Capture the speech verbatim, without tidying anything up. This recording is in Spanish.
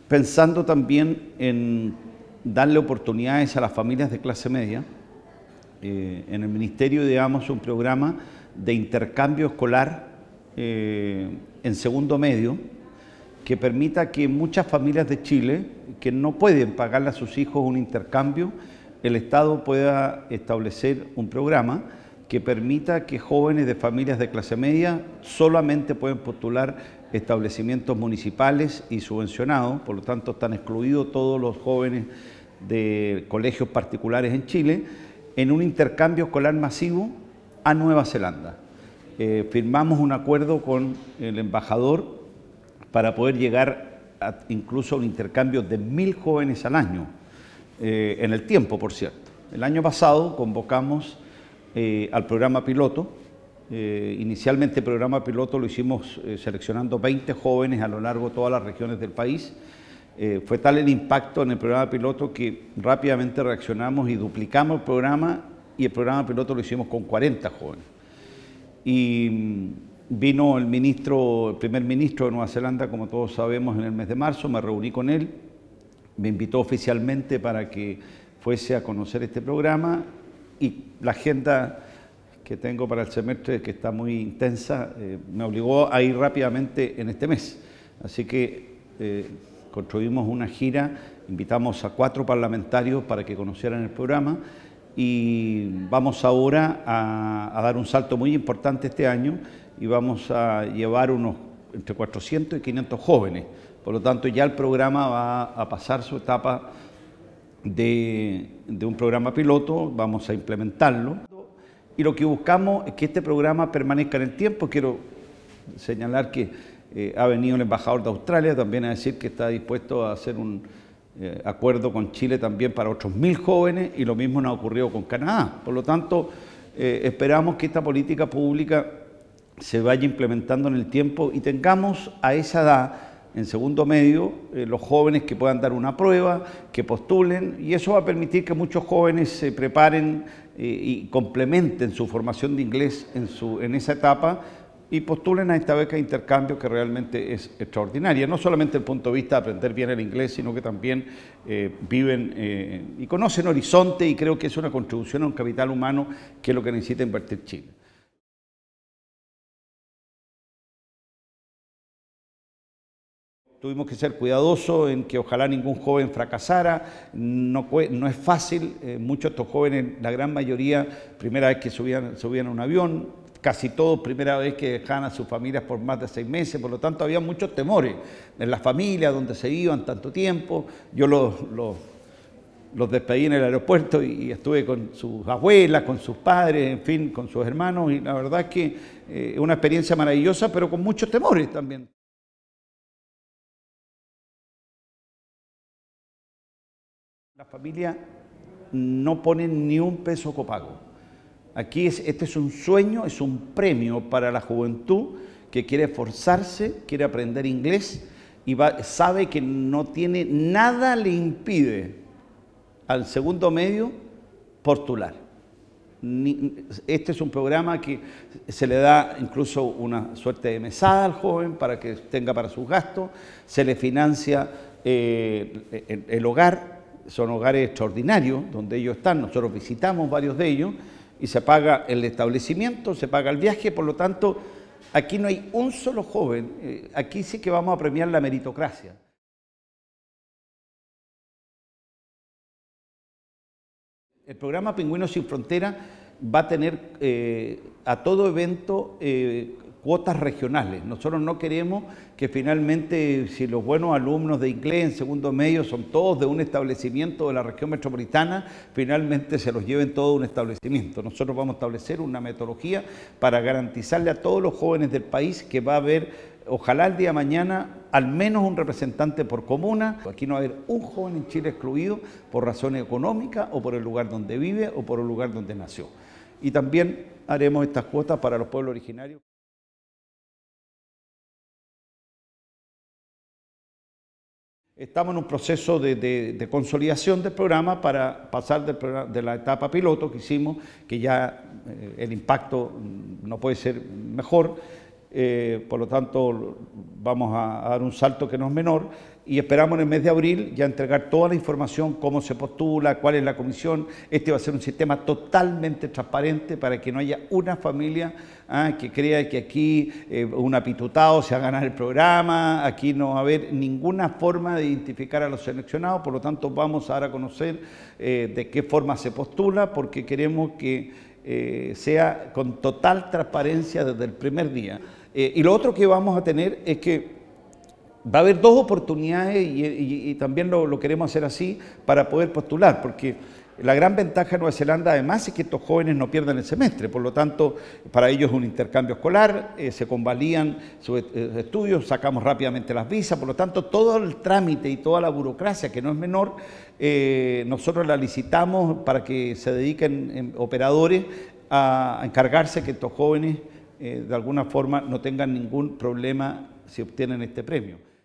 pensando también en darle oportunidades a las familias de clase media. Eh, en el Ministerio ideamos un programa de intercambio escolar eh, en segundo medio que permita que muchas familias de Chile que no pueden pagarle a sus hijos un intercambio, el Estado pueda establecer un programa que permita que jóvenes de familias de clase media solamente pueden postular establecimientos municipales y subvencionados, por lo tanto están excluidos todos los jóvenes de colegios particulares en Chile, en un intercambio escolar masivo a Nueva Zelanda. Eh, firmamos un acuerdo con el embajador para poder llegar a incluso a un intercambio de mil jóvenes al año, eh, en el tiempo, por cierto. El año pasado convocamos eh, al programa piloto. Eh, inicialmente el programa piloto lo hicimos eh, seleccionando veinte jóvenes a lo largo de todas las regiones del país. Eh, fue tal el impacto en el programa piloto que rápidamente reaccionamos y duplicamos el programa, y el programa piloto lo hicimos con cuarenta jóvenes. Y vino el ministro, el primer ministro de Nueva Zelanda, como todos sabemos, en el mes de marzo, me reuní con él, me invitó oficialmente para que fuese a conocer este programa, y la agenda que tengo para el semestre, que está muy intensa, eh, me obligó a ir rápidamente en este mes. Así que eh, construimos una gira, invitamos a cuatro parlamentarios para que conocieran el programa, y vamos ahora a, a dar un salto muy importante este año, y vamos a llevar unos entre cuatrocientos y quinientos jóvenes. Por lo tanto, ya el programa va a pasar su etapa de, de un programa piloto, vamos a implementarlo. Y lo que buscamos es que este programa permanezca en el tiempo. Quiero señalar que eh, ha venido el embajador de Australia también a decir que está dispuesto a hacer un eh, acuerdo con Chile también para otros mil jóvenes, y lo mismo nos ha ocurrido con Canadá. Por lo tanto, eh, esperamos que esta política pública se vaya implementando en el tiempo y tengamos a esa edad, en segundo medio, eh, los jóvenes que puedan dar una prueba, que postulen, y eso va a permitir que muchos jóvenes se preparen eh, y complementen su formación de inglés en, su, en esa etapa, y postulen a esta beca de intercambio, que realmente es extraordinaria, no solamente desde el punto de vista de aprender bien el inglés, sino que también eh, viven eh, y conocen horizonte, y creo que es una contribución a un capital humano que es lo que necesita invertir Chile. Tuvimos que ser cuidadosos en que ojalá ningún joven fracasara. No, no es fácil, eh, muchos de estos jóvenes, la gran mayoría, primera vez que subían, subían a un avión, casi todos primera vez que dejaban a sus familias por más de seis meses, por lo tanto había muchos temores en las familias donde se iban tanto tiempo. Yo los, los, los despedí en el aeropuerto y estuve con sus abuelas, con sus padres, en fin, con sus hermanos, y la verdad es que es eh, una experiencia maravillosa, pero con muchos temores también. La familia no pone ni un peso copago. Aquí es, este es un sueño, es un premio para la juventud que quiere esforzarse, quiere aprender inglés y va, sabe que no tiene, nada le impide al segundo medio postular. Ni, este es un programa que se le da incluso una suerte de mesada al joven para que tenga para sus gastos, se le financia eh, el, el hogar. Son hogares extraordinarios donde ellos están, nosotros visitamos varios de ellos, y se paga el establecimiento, se paga el viaje. Por lo tanto, aquí no hay un solo joven, eh, aquí sí que vamos a premiar la meritocracia. El programa Pingüinos Sin Frontera va a tener eh, a todo evento eh, cuotas regionales. Nosotros no queremos que finalmente, si los buenos alumnos de inglés en segundo medio son todos de un establecimiento de la región metropolitana, finalmente se los lleven todos a un establecimiento. Nosotros vamos a establecer una metodología para garantizarle a todos los jóvenes del país que va a haber, ojalá el día de mañana, al menos un representante por comuna. Aquí no va a haber un joven en Chile excluido por razones económicas o por el lugar donde vive o por el lugar donde nació. Y también haremos estas cuotas para los pueblos originarios. Estamos en un proceso de, de, de consolidación del programa para pasar del programa, de la etapa piloto que hicimos, que ya eh, el impacto no puede ser mejor, eh, por lo tanto vamos a, a dar un salto que no es menor y esperamos en el mes de abril ya entregar toda la información, cómo se postula, cuál es la comisión. Este va a ser un sistema totalmente transparente para que no haya una familia ah, que crea que aquí eh, un apitutado se va a ganar el programa, aquí no va a haber ninguna forma de identificar a los seleccionados, por lo tanto vamos a dar a conocer eh, de qué forma se postula, porque queremos que eh, sea con total transparencia desde el primer día. Eh, y lo otro que vamos a tener es que va a haber dos oportunidades y, y, y también lo, lo queremos hacer así para poder postular, porque la gran ventaja de Nueva Zelanda además es que estos jóvenes no pierden el semestre, por lo tanto para ellos es un intercambio escolar, eh, se convalían sus estudios, sacamos rápidamente las visas, por lo tanto todo el trámite y toda la burocracia, que no es menor, eh, nosotros la licitamos para que se dediquen eh, operadores a, a encargarse que estos jóvenes eh, de alguna forma no tengan ningún problema si obtienen este premio.